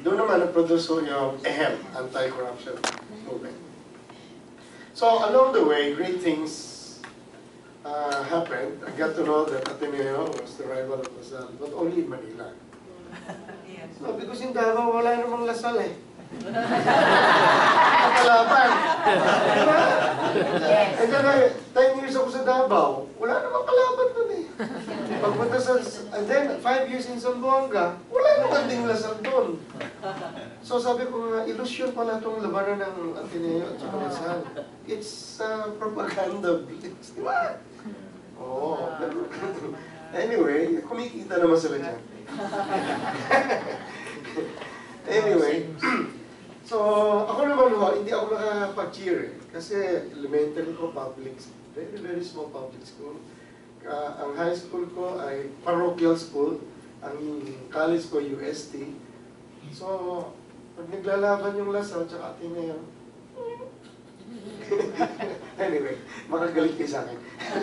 doon naman na-produce yung AHEM, Anti-Corruption Movement. So along the way, great things happened. I got to know that Ateneo was the rival of Lasal, but only in Manila. No, because in Davao, wala namang Lasal eh. Kalaban. Diba? And then, 10 years ako sa Davao, wala namang kalaban dun eh. Pagpunta sa, and then 5 years in Zamboanga, wala namang ding Lasal dun. So sabi ko nga, illusion pala itong labanan ng Ateneo at saka Lasal. It's propaganda blitz, di ba? Oo. Anyway, kumikita naman sila dyan. Anyway, so ako naman ho, hindi ako nakapag-cheer eh. Kasi elementary ko, public, very, very small public school. Ang high school ko ay parochial school. Ang college ko, UST. So, pag naglalaban yung Lasal, tsaka Ateneo. Anyway, makagalit kayo sa akin.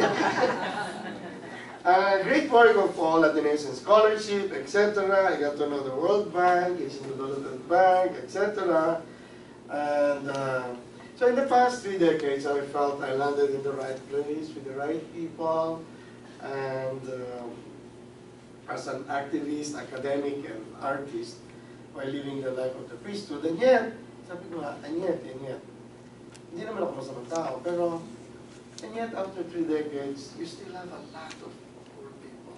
Great work of all Ateneans in scholarship, etc. I got to know the World Bank, Asian Development Bank, etc. And so in the past 3 decades, I felt I landed in the right place with the right people. And as an activist, academic, and artist, while living the life of the priesthood. And yet, sabi ko nga, and yet, hindi naman ako masamang tao, pero, and yet, after 3 decades, you still have a lot of poor people.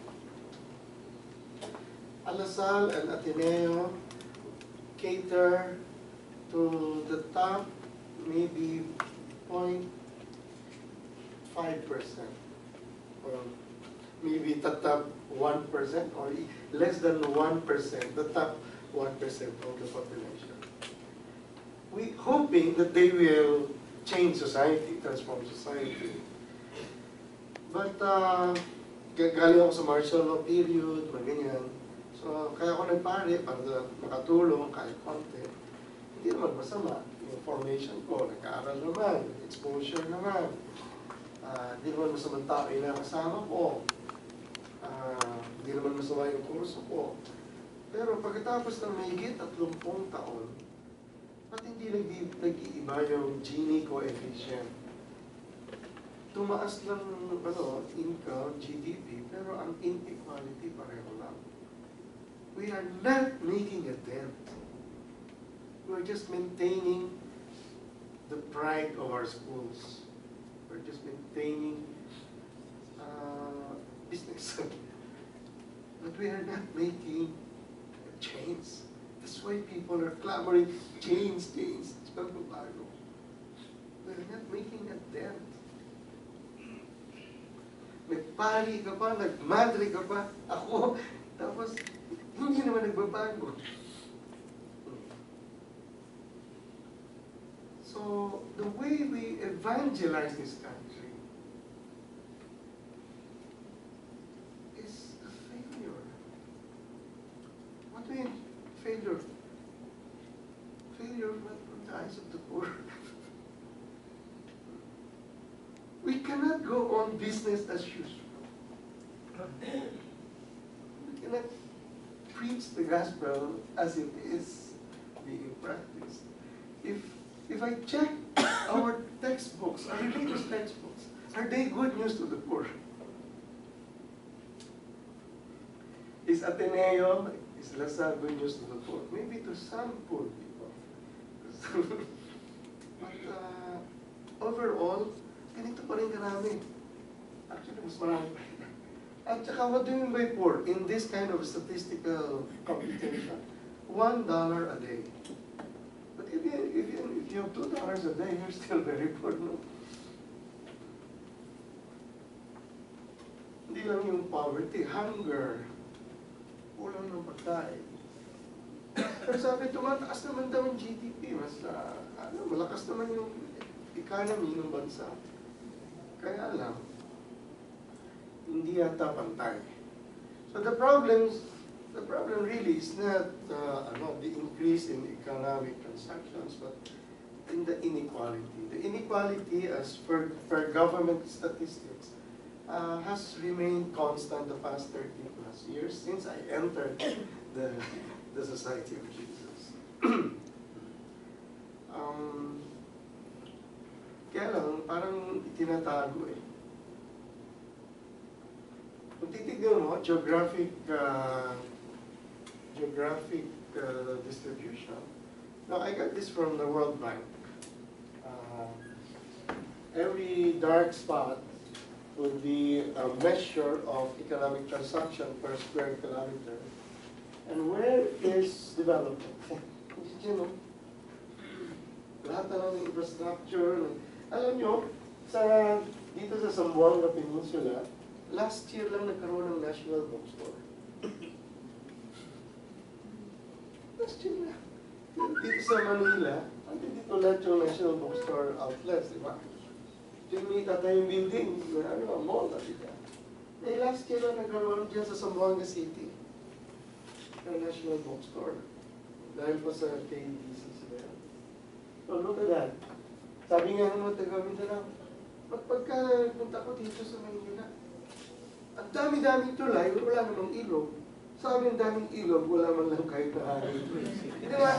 Lasal and Ateneo cater to the top, maybe 0.5%, or maybe the top 1%, or less than 1%, the top 1% of the population. We hoping that they will change society, transform society. But galing ako sa martial law period, ganyan. So kaya ako nagpare para makatulong kahit konti. Hindi naman masama. Yung formation ko, nag-aaral naman, exposure naman. Hindi naman masamang tao yung nakasama ko. Hindi naman masama yung kurso ko. Pero pagkatapos ng mahigit 30 taon, ba't hindi nag-iiba yung Gini coefficient? Tumaas lang income, GDP, pero ang inequality pareho lang. We are not making a dent. We are just maintaining the pride of our schools. We're just maintaining business. But we are not making a change. That's why people are clamoring, change. It's pagbabago. We're not making a dent. Nagpari ka pa, nagmadre ka pa, ako, tapos hindi naman nagbabago. So, the way we evangelize this country is a failure. What do you mean, failure? Failure from the eyes of the poor. We cannot go on business as usual. We cannot preach the gospel as it is being practiced. If I check our textbooks, our religious textbooks, are they good news to the poor? Is Ateneo, is Lasal good news to the poor? Maybe to some poor people. But overall, ganito pa rin karami. Actually, mas marami pa rin. At saka, what do you mean by poor? In this kind of statistical computation, $1 a day. But if you have $2 a day, you're still very poor, no? Hindi lang yung poverty, hunger, kulang ng pagkain. Pero sabi, tumataas naman daw yung GDP, mas malakas naman yung economy ng bansa. Kaya lang, hindi yata pantay. So the problem really is not the increase in economic transactions, but in the inequality. The inequality, as per government statistics, has remained constant the past 30+ years since I entered the the Society of Jesus. Kaya lang, parang itinatago eh. Kung titignan mo, geographic distribution. Now, I got this from the World Bank. Every dark spot would be a measure of economic transaction per square kilometer. And where is development? You know, lahat na lang ng infrastructure. Alam nyo, dito sa Zamboanga Peninsula, last year lang nagkaroon ng National Bookstore. Last year lang. Dito sa Manila, dito lahat yung National Bookstore outlets, di ba? Yung tayong building, mall na dito. Eh, last year lang nagkaroon dyan sa Zamboanga City ng National Bookstore. Dahil pa sa KDC sila. So look at that. Sabi nga ng mga taga-Mindanao, pagka punta ko dito sa Manila, ang dami-daming tulay, wala namang ilog. Sa amin daming ilog, wala man lang kahit na hangin. Di ba?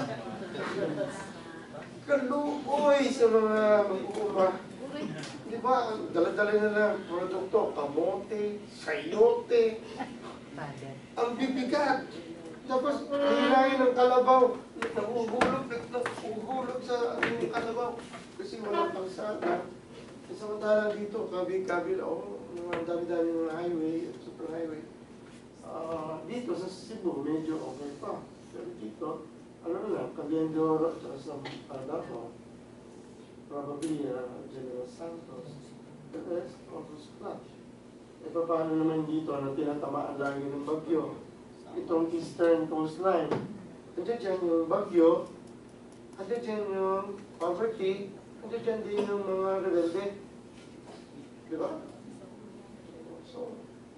Kaluboy sa mga mag-uuma. Di ba? Dala-dala na lang produkto, kamote, sayote. Ang bibigat. Tapos, hinahin ng kalabaw. Nahuhulog sa kalabaw. Kasi walang kalsada. Samantalang dito, kabil-kabil, ang dami-dami ng highway, super highway. Dito sa Cebu, medyo okay pa. Pero dito, Caliendo, sa Davao, probably General Santos, the rest also splash. E paano naman dito na tinatamaan lagi ng bagyo? Itong eastern coastline. Andiyan dyan yung bagyo, andiyan dyan yung poverty, andiyan dyan din yung mga rebelde. Di ba? So,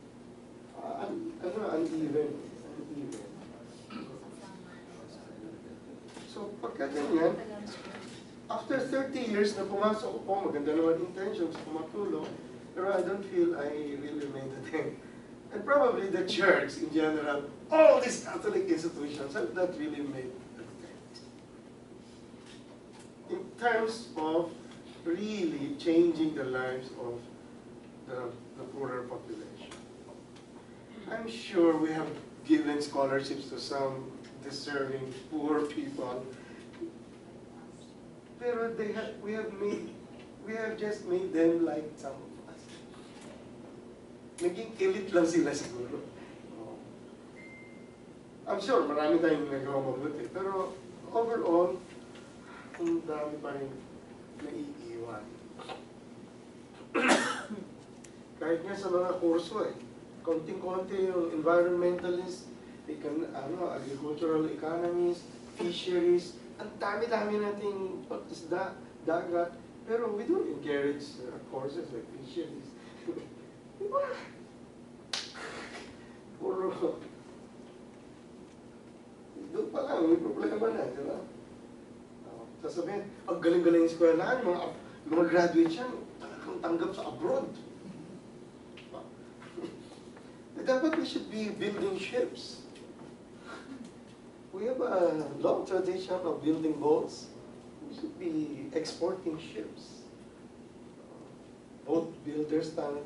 uneven. So, pagka ganyan, after 30 years na pumasok ko, maganda naman intentions pumatulong, pero I don't feel I really made a thing. And probably the church in general, all these Catholic institutions have not really made a dent. In terms of really changing the lives of the poorer population. I'm sure we have given scholarships to some deserving poor people, pero we have just made them like some of us. Naging elite lang sila siguro. I'm sure marami tayong nagawa mabuti, pero overall, ang dami pa rin naiiwan. Kahit nga sa mga kurso konting-konti yung environmentalist, agricultural economies, fisheries, ang dami-dami nating isda, dagat, pero we don't encourage courses like fisheries. Diba? Puro, doon pa lang, may problema na, di ba? Sasabihin, ang galing-galing eskwelahan, mga graduates yan, talagang tanggap sa abroad. Dapat we should be building ships. We have a long tradition of building boats. We should be exporting ships. Boat builders tayo.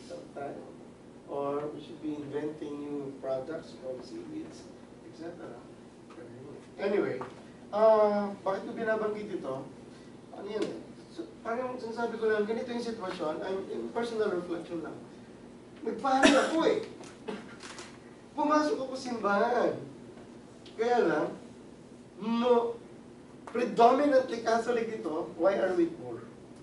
Or we should be inventing new products from seaweeds, etc. Anyway, bakit ko binabanggit ito? Ano yan So, parang sinasabi ko lang, ganito yung sitwasyon, in personal reflection lang. Nagpahal ako Pumasok ako simbahan. Kaya lang, predominantly Catholic ito, why are we poor?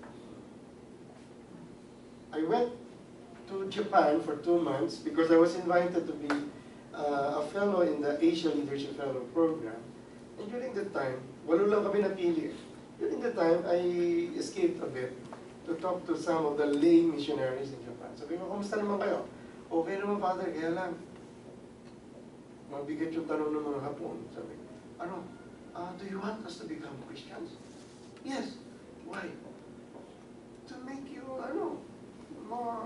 I went to Japan for 2 months because I was invited to be a fellow in the Asia Leadership Fellow Program. And during that time, walo lang kami napili. During that time, I escaped a bit to talk to some of the lay missionaries in Japan. Sabi ko, kumusta naman kayo? Okay naman, Father, kaya lang. Mabigat yung tanong ng mga Hapon. Sabi ko, do you want us to become Christians? Yes. Why? To make you, more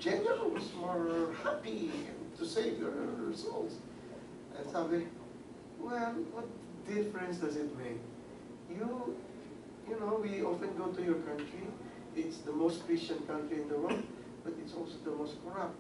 generous, more happy, to save your souls. And sabi, Well, what difference does it make? You know, we often go to your country. It's the most Christian country in the world, but it's also the most corrupt.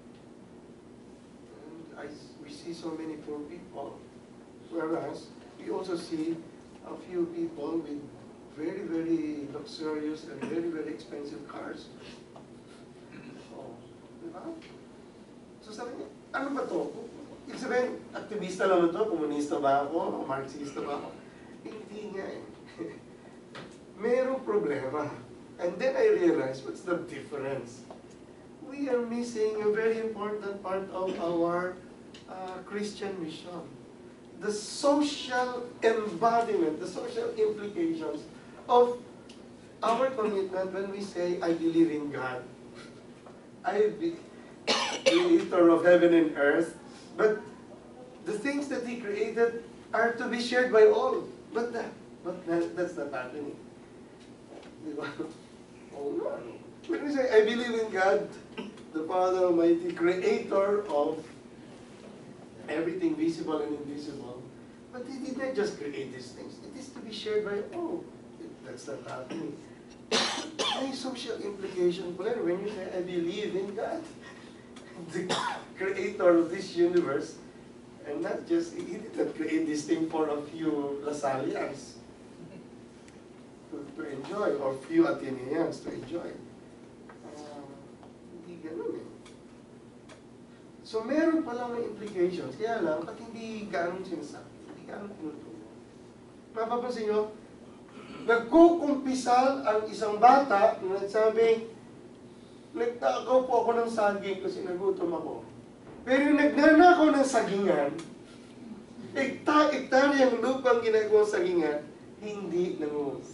And we see so many poor people, whereas we also see a few people with very, very luxurious and very, very expensive cars. So, diba? So sabi niya, ano ba to? Ibig sabihin, aktivista lang ito, komunista ba ako, marxista ba ako? Hindi nga eh. Merong problema. And then I realized, what's the difference? We are missing a very important part of our Christian mission. The social embodiment, the social implications of our commitment when we say, I believe in God. I be creator of heaven and earth. But the things that He created are to be shared by all. But that's not happening. Oh no. When we say, I believe in God, the Father Almighty, creator of everything visible and invisible, but He did not just create these things. It is to be shared by all. That's not happening. May social implication pala when you say, I believe in God, the creator of this universe, and not just, He did not create this thing for a few Lasalians to enjoy, or few Athenians to enjoy. Hindi ganun eh. So meron palang may implications, kaya lang, pati hindi ganun sinasabi, hindi ganun tinutulong. Mapapansin nyo, nagkukumpisal ang isang bata na nagsabi, nagtakaw po ako ng saging kasi nagutom ako. Pero yung nagnanakaw ng sagingan, ektaryang lupang ginagawang sagingan, hindi nangungulis.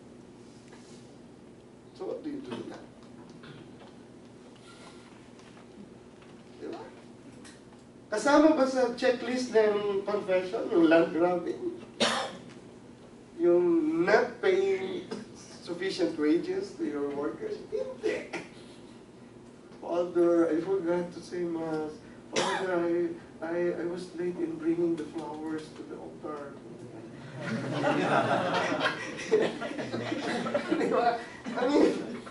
So what do you do with that? Diba? Kasama ba sa checklist ng confession, yung land grabbing? Yung not paying sufficient wages to your workers? Hindi. Father, I forgot to say Mass. Father, I was late in bringing the flowers to the altar. Diba? I mean,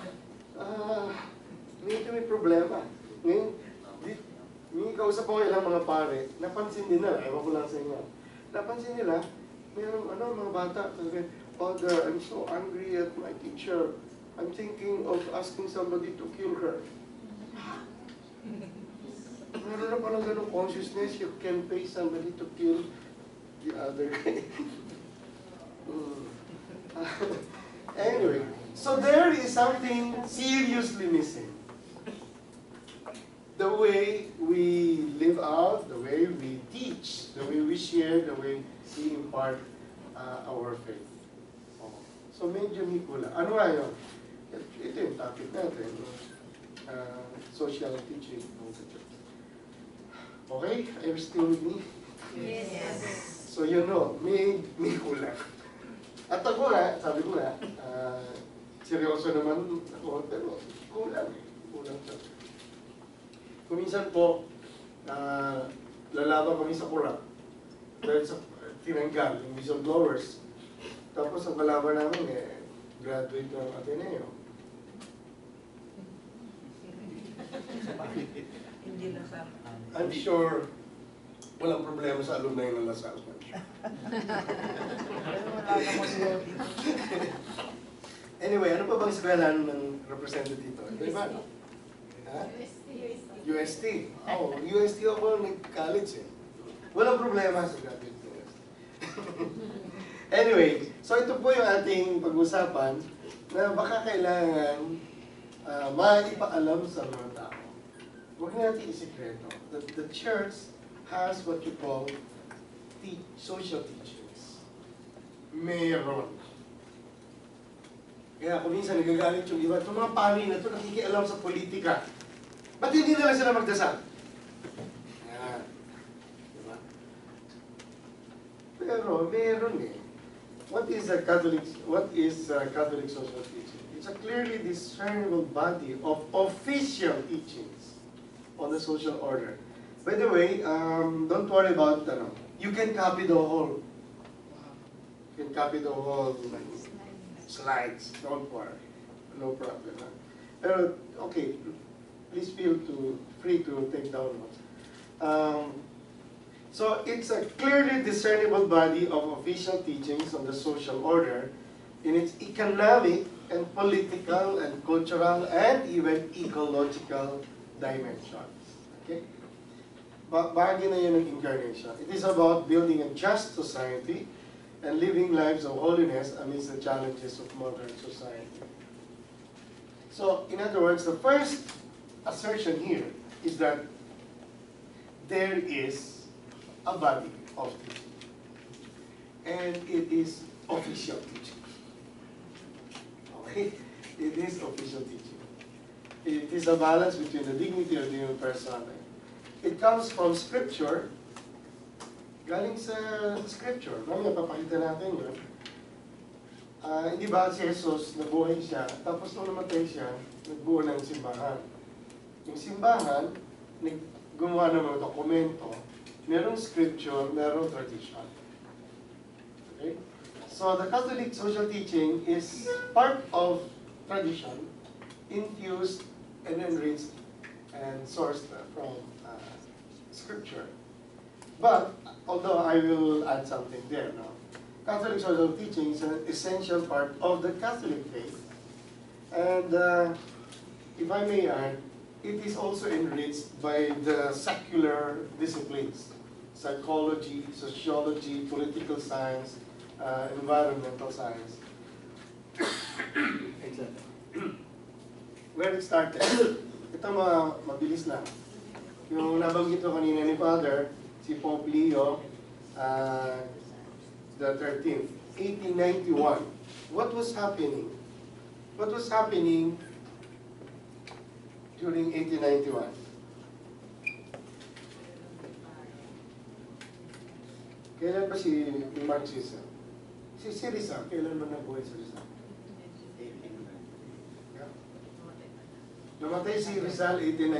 medyo may problema. Ngayon, may kausap ko ilang mga pare, napansin nila, ewan ko lang sa inyo, napansin nila, mayroong mga bata, sabi, Father, I'm so angry at my teacher. I'm thinking of asking somebody to kill her. Meron na palang ganong consciousness, you can pay somebody to kill the other guy. Anyway, so there is something seriously missing. The way we live out, the way we teach, the way we share, the way we impart our faith. So medyo may kulang. Ano nga yun? Ito yung topic natin. Social teaching of the church. Okay? Are you still with me? Yes. So you know, may kulang. At ako nga, sabi ko nga, seryoso naman ako, pero kulang. Kulang siya. Kuminsan po, lalaban kami sa kurap. Dahil sa tinanggal, yung whistleblowers. Tapos ang kalaban namin, graduate ng Ateneo. Hindi na sa... I'm sure walang problema sa alumni ng Lasal. Anyway, ano pa bang eskwelahan ng representative dito? Ito ba? Ha? UST. Oh, UST ako nag-college eh. Walang problema sa graduate ng UST. Anyway, so ito po yung ating pag-usapan na baka kailangan maipaalam sa mga tao. Huwag natin isikreto. The church has what you call social teachings. Meron. Kaya kung minsan nagagalit yung iba, itong mga pari na ito nakikialam sa politika. Ba't hindi na lang sila magdasal? Yan. Diba? Pero meron eh. What is Catholic social teaching? It's a clearly discernible body of official teachings on the social order. By the way, don't worry about You can copy the whole. You can copy the whole slides. Don't worry. No problem. Pero, okay, please feel free to take down notes. So it's a clearly discernible body of official teachings on the social order in its economic and political and cultural and even ecological dimensions. Okay? Bahagi na yun ng incarnation. It is about building a just society and living lives of holiness amidst the challenges of modern society. So, in other words, the first assertion here is that there is a body of teaching. And it is official teaching. Okay? It is official teaching. It is a balance between the dignity of the human person. It comes from Scripture. Galing sa Scripture. Mamaya papakita natin yun. Hindi ba si Jesus, nabuhay siya, tapos nung namatay siya, nagbuo ng simbahan. Yung simbahan, gumawa ng mga dokumento, merong Scripture, merong tradition. Okay? So the Catholic social teaching is part of tradition, infused and enriched and sourced from Scripture. But, although I will add something there now, Catholic social teaching is an essential part of the Catholic faith. And if I may add, it is also enriched by the secular disciplines, psychology, sociology, political science, environmental science, etc. Where it started, ito mabilis lang. Yung nabanggit ko kanina ni Father, si Pope Leo the 13th, 1891. What was happening? What was happening during 1891? Kailan ba si Marxism? Si Rizal, kailan man nabuhay si Rizal? Yeah. Namatay si Rizal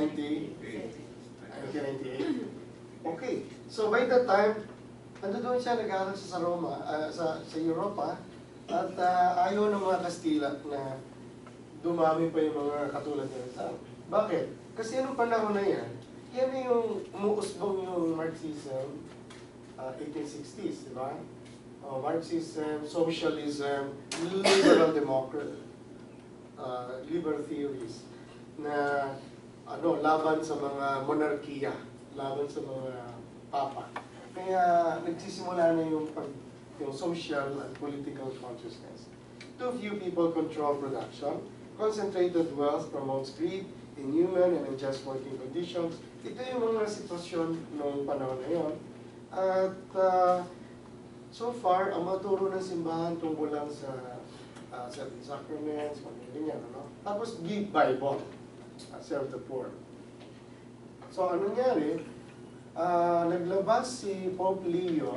1898. Okay, so by that time, doon siya nag-aaral sa Roma, sa Europa, at ayaw ng mga Kastila na dumami pa yung mga katulad ni Rizal. Bakit? Kasi anong panahon na yan, yan yung umuusbong yung Marxism, 1860s, di ba? Marxism, socialism, liberal democracy, liberal theories, na laban sa mga monarkiya, laban sa mga papa. Kaya nagsisimula na yung social and political consciousness. Too few people control production. Concentrated wealth promotes greed, inhuman and unjust working conditions. Ito yung mga sitwasyon noong panahon na yun. At so far, ang maturo ng simbahan tungkol lang sa seven sacraments, ganyan, ano? Tapos give Bible, serve the poor. So anong nangyari? Naglabas si Pope Leon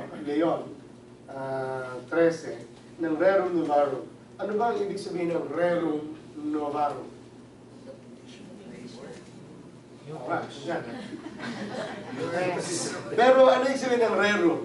XIII ng Rerum Novarum. Ano ba ang ibig sabihin ng Rerum Novarum? Pero ano yung sabihin ng Rerum?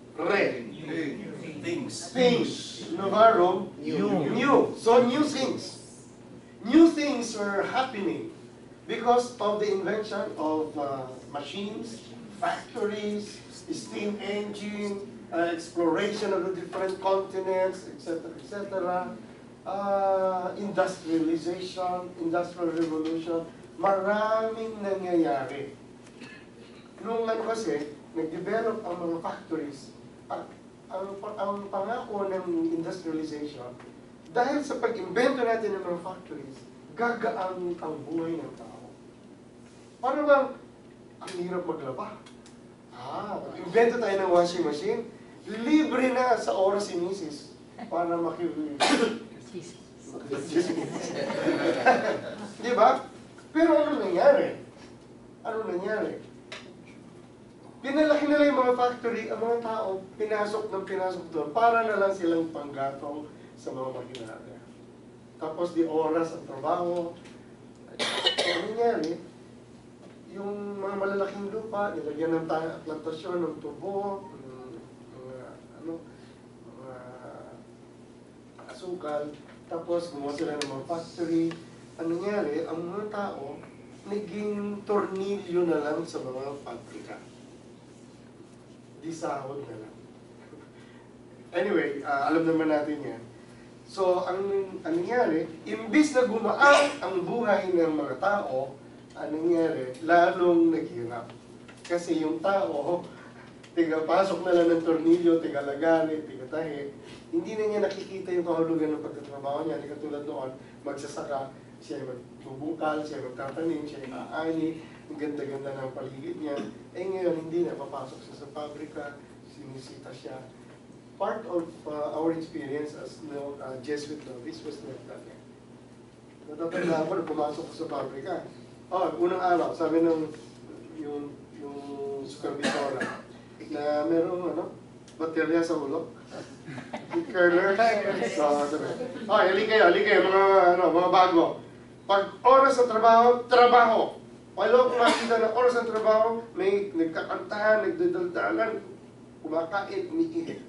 Things. Novarum, new. So new things. New things were happening because of the invention of machines, factories, steam engine, exploration of the different continents, etc., etc., industrialization, industrial revolution, maraming nangyayari. Nung kasi, nag-develop ang mga factories, ang pangako ng industrialization, dahil sa pag-invento natin ng mga factories, gagaan ang buhay ng tao. Para bang, ang hirap maglaba. Invento tayo ng washing machine, libre na sa oras si Mrs. para Di ba? Pero ano nangyari? Pinalaki nila yung mga factory, ang mga tao, pinasok doon, para na lang silang panggatong sa mga makinarya. Tapos di oras ang trabaho. Ano nangyari? Yung mga malalaking lupa, nilagyan ng plantasyon ng tubo, asukal, tapos gumawa sila ng mga factory. Ang nangyari, ang mga tao, naging tornilyo na lang sa mga pabrika. Di sahod na lang. Anyway, alam naman natin yan. So, ang nangyari, imbis na gumaan ang buhay ng mga tao, ang nangyari, lalong naghirap. Kasi yung tao, tiga-pasok na lang ng tornilyo, tiga-lagari, tiga-tahi, hindi na niya nakikita yung kahulugan ng pagtatrabaho niya. Hindi katulad noon, magsasaka, siya magbubungkal, siya magtatanim, siya aani, ang ganda-ganda ng paligid niya. Eh ngayon, hindi na, papasok siya sa pabrika, sinisita siya. Part of our experience as Jesuit novice was like that. Natatanda ko na pumasok ko sa pabrika. Unang araw, sabi ng yung supervisora na merong baterya sa ulo. Curler. So, sabi, hali kayo, mga bago. Pag oras ng trabaho, trabaho. Wala ko makita na oras ng trabaho, may nagkakantahan, nagdadaldalan, kumakain, umiihit.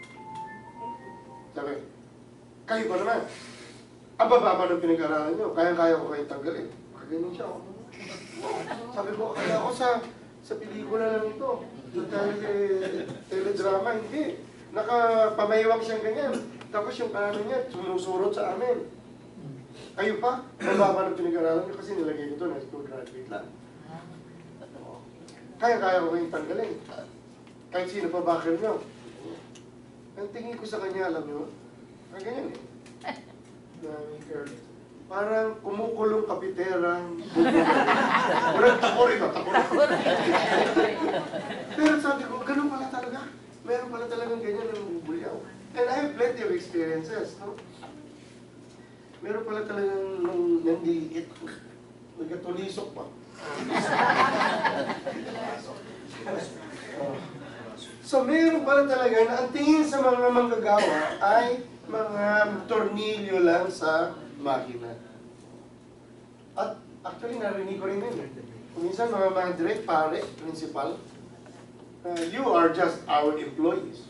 Sabi, kayo ba naman? Ang baba ng pinag-aralan nyo, kaya ko kayo tanggalin. Kaganin siya. Sabi ko, kaya ako sa pelikula lang ito. Teledrama, hindi. Nakapamayawak siyang ganyan. Tapos yung niya, sumusurot sa amin. Kayo pa, mababa ng pinag-aralan nyo kasi nilagay ko ito na school graduate lang. Kaya ko kayong tanggalin. Kahit sino pa bakit nyo. Ang tingin ko sa kanya, alam nyo, ganyan eh. Parang kumukulong kapitera. Walang takori ba? Pero sabi ko, ganun pala talaga. Meron pala talagang ganyan ng bubulyaw. And I have plenty of experiences, no? Meron pala talagang nandiliit. Nagkatulisok pa. So, meron pala talaga na ang tingin sa mga manggagawa ay mga tornilyo lang sa makina. At actually, narinig ko rin yun. Minsan, mga madre, pare, principal, you are just our employees.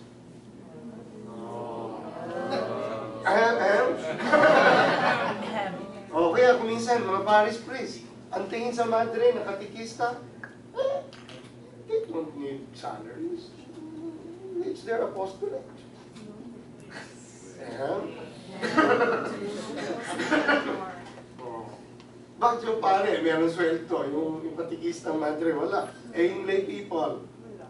Kaya kung minsan, mga paris priest, ang tingin sa madre na katikista, they don't need salaries. It's their apostolate. Bakit yung pare, meron sweldo, yung katikista madre, wala. Eh, yung lay people.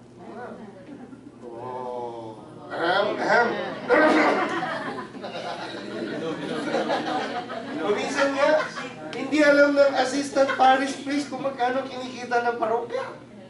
Minsan nga, hindi alam ng assistant parish priest kung magkano kinikita ng parokya.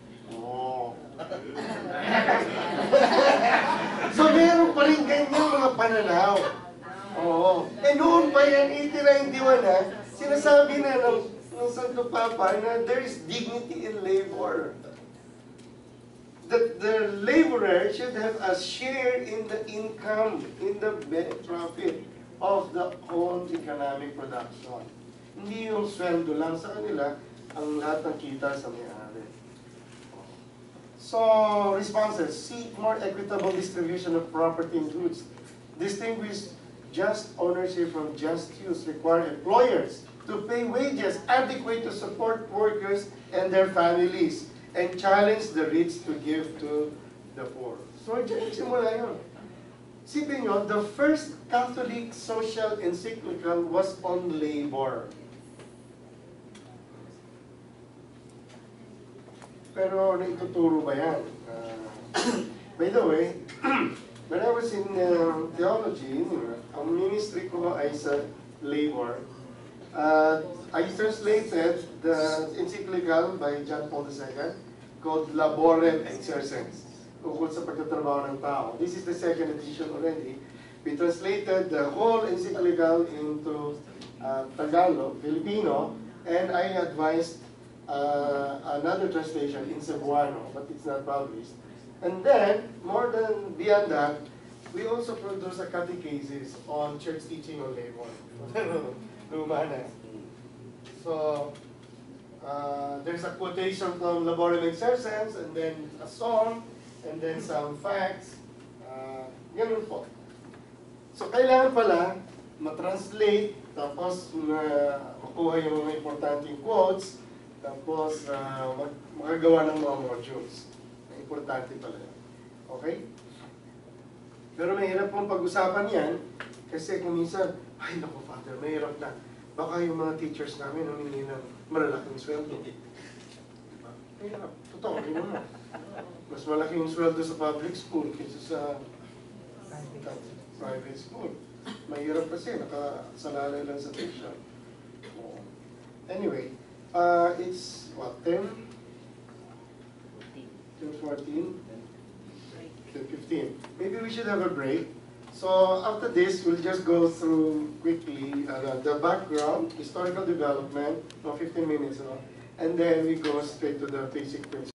So meron pa rin ganyan mga pananaw. Eh noon pa yan, 1891 sinasabi na ng Santo Papa na there is dignity in labor. That the laborer should have a share in the income, in the profit of the whole economic production. Hindi yung sweldo lang sa kanila, ang lahat ng kita sa may-ari. So, responses. Seek more equitable distribution of property and goods. Distinguish just ownership from just use. Require employers to pay wages adequate to support workers and their families. And challenge the rich to give to the poor. So, dyan simula yun. Sipin nyo, the first Catholic social encyclical was on labor. Pero naituturo ba yan? By the way, when I was in theology, ang ministry ko ay sa labor. I translated the encyclical by John Paul II called Laborem Exercens, ukol sa pagtatrabaho ng tao. This is the second edition already. We translated the whole encyclical into Tagalog, Filipino, and I advised another translation in Cebuano, but it's not published. And then, more than beyond that, we also produced a catechesis on church teaching on labor. Luma na. So, there's a quotation from Laborem Exercens, and then a song, and then some facts. Ganun po. So, kailangan pala matranslate, tapos makuha yung mga importanteng quotes, tapos makagawa ng mga modules. Importante pala yan. Okay? Pero mahirap pong pag-usapan yan, kasi kung minsan, ay naku Father, mahirap na. Baka yung mga teachers namin humingi ng malalaking sweldo. Diba? Mahirap. Totoo, yun mo. Mas malaki yung sweldo sa public school kaysa sa private school. Mahirap kasi, nakasalalay lang sa tuition. Anyway, it's what, 10? 10:14? 10:15. Maybe we should have a break. So after this, we'll just go through quickly the background, historical development, 15 minutes, and then we go straight to the basic principles.